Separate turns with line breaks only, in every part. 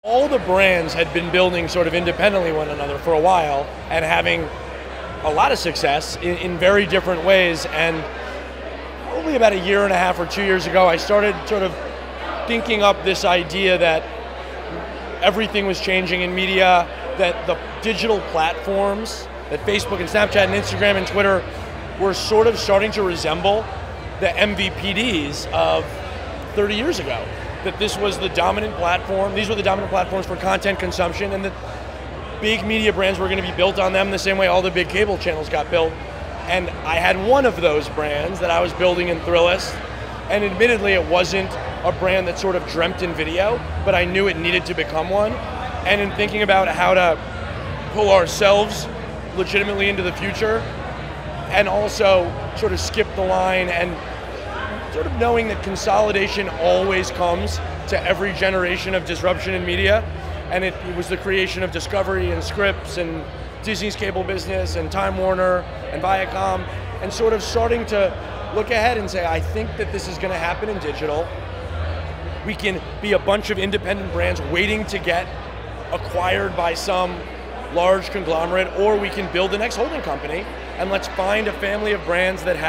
All the brands had been building sort of independently one another for a while and having a lot of success in very different ways. And probably about a year and a half or 2 years ago, I started sort of thinking up this idea that everything was changing in media, that the digital platforms, that Facebook and Snapchat and Instagram and Twitter were sort of starting to resemble the MVPDs of 30 years ago. That this was the dominant platform, these were the dominant platforms for content consumption, and that big media brands were going to be built on them the same way all the big cable channels got built. And I had one of those brands that I was building in Thrillist, and admittedly it wasn't a brand that sort of dreamt in video, but I knew it needed to become one. And in thinking about how to pull ourselves legitimately into the future, and also sort of skip the line, and sort of knowing that consolidation always comes to every generation of disruption in media, and it was the creation of Discovery and Scripps and Disney's cable business and Time Warner and Viacom, and sort of starting to look ahead and say, I think that this is going to happen in digital. We can be a bunch of independent brands waiting to get acquired by some large conglomerate, or we can build the next holding company, and let's find a family of brands that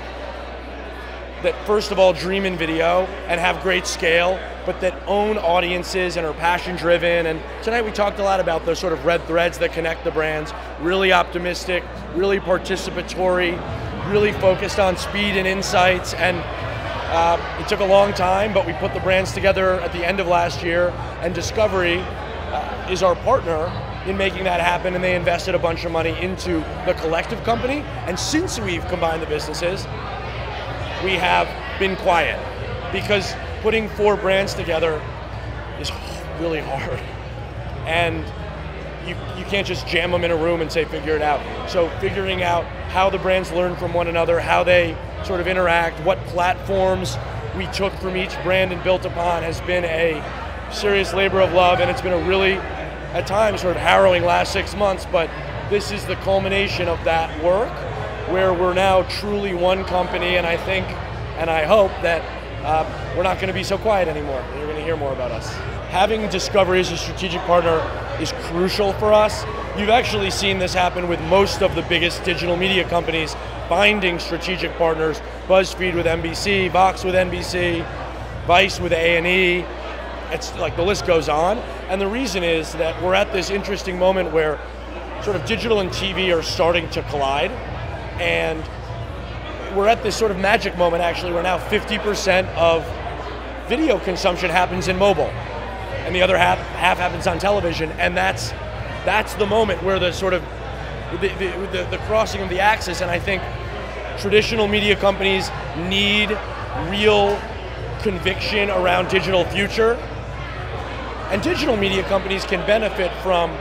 first of all dream in video and have great scale, but that own audiences and are passion driven. And tonight we talked a lot about those sort of red threads that connect the brands. Really optimistic, really participatory, really focused on speed and insights. And it took a long time, but we put the brands together at the end of last year, and Discovery is our partner in making that happen, and they invested a bunch of money into the collective company. And since we've combined the businesses, we have been quiet, because putting 4 brands together is really hard. And you can't just jam them in a room and say, figure it out. So figuring out how the brands learn from one another, how they sort of interact, what platforms we took from each brand and built upon has been a serious labor of love, and it's been a really, at times, sort of harrowing last 6 months, but this is the culmination of that work, where we're now truly one company, and I think, and I hope that we're not going to be so quiet anymore. You're going to hear more about us. Having Discovery as a strategic partner is crucial for us. You've actually seen this happen with most of the biggest digital media companies finding strategic partners. BuzzFeed with NBC, Vox with NBC, Vice with A&E. It's like the list goes on. And the reason is that we're at this interesting moment where sort of digital and TV are starting to collide. And we're at this sort of magic moment, actually, where now 50% of video consumption happens in mobile, and the other half happens on television. And that's the moment where the sort of the crossing of the axis. And I think traditional media companies need real conviction around digital future, and digital media companies can benefit from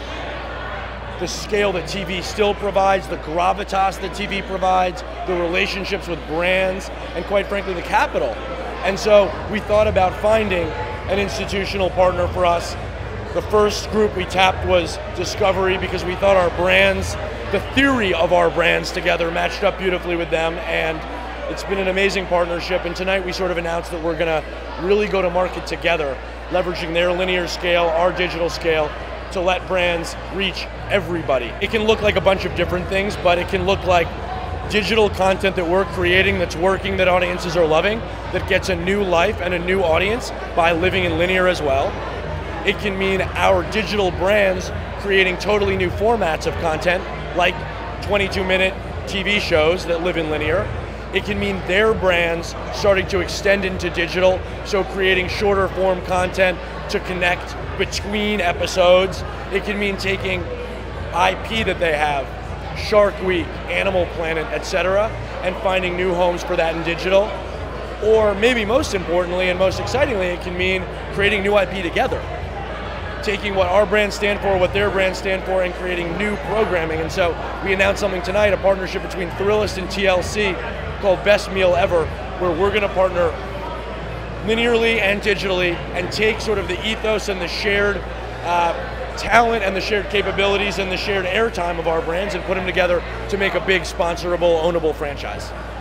the scale that TV still provides, the gravitas that TV provides, the relationships with brands, and quite frankly, the capital. And so we thought about finding an institutional partner for us. The first group we tapped was Discovery, because we thought our brands, the theory of our brands together matched up beautifully with them, and it's been an amazing partnership. And tonight we sort of announced that we're going to really go to market together, leveraging their linear scale, our digital scale, to let brands reach everybody. It can look like a bunch of different things, but it can look like digital content that we're creating that's working, that audiences are loving, that gets a new life and a new audience by living in linear as well. It can mean our digital brands creating totally new formats of content, like 22-minute TV shows that live in linear. It can mean their brands starting to extend into digital, so creating shorter form content to connect between episodes. It can mean taking IP that they have, Shark Week, Animal Planet, etc., and finding new homes for that in digital. Or maybe most importantly and most excitingly, it can mean creating new IP together. Taking what our brands stand for, what their brands stand for, and creating new programming. And so we announced something tonight, a partnership between Thrillist and TLC called Best Meal Ever, where we're going to partner linearly and digitally and take sort of the ethos and the shared talent and the shared capabilities and the shared airtime of our brands and put them together to make a big sponsorable, ownable franchise.